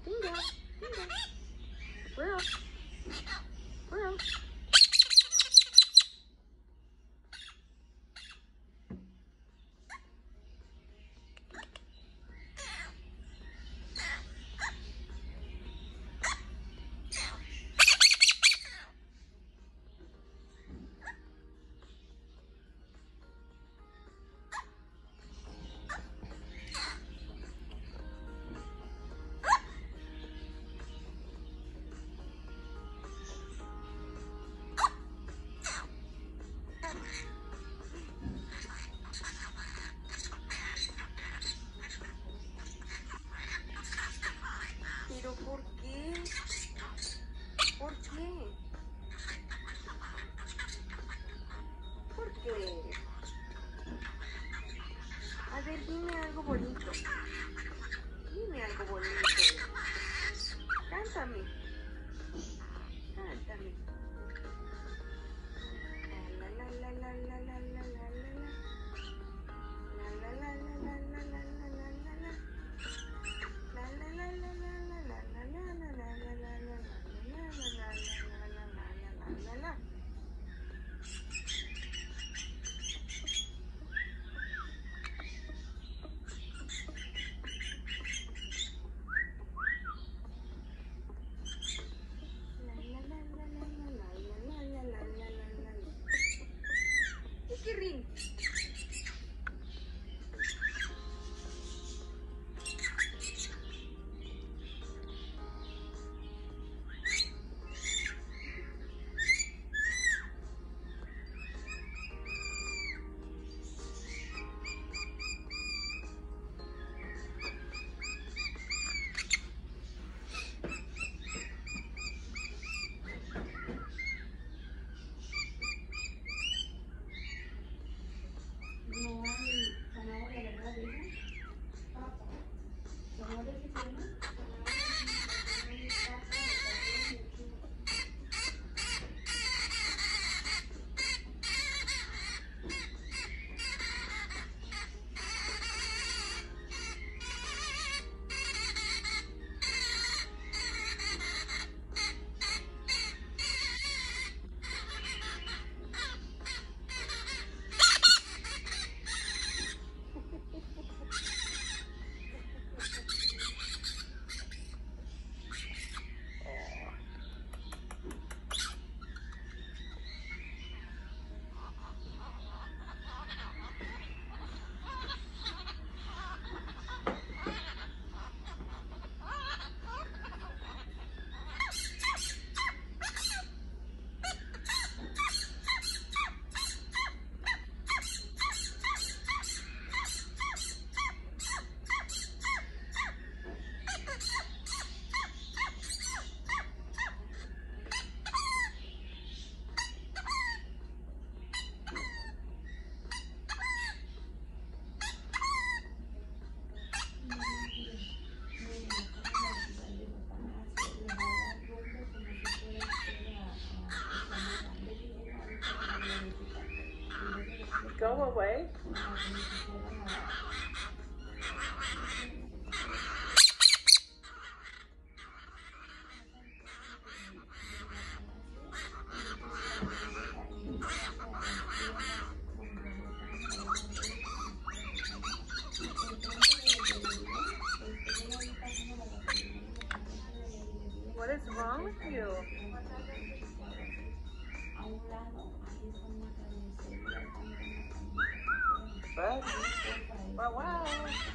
Dingo. Dingo. Squirrel. Squirrel. ¿Pero por qué? ¿Por qué? ¿Por qué? A ver, dime algo bonito. Dime algo bonito. Cántame. Cántame. La la la la la la la la la la. La la la la la la la la la la la. La la la la la la la la la la la la la la la la la la. Rin. Go away. What is wrong with you? But, wow.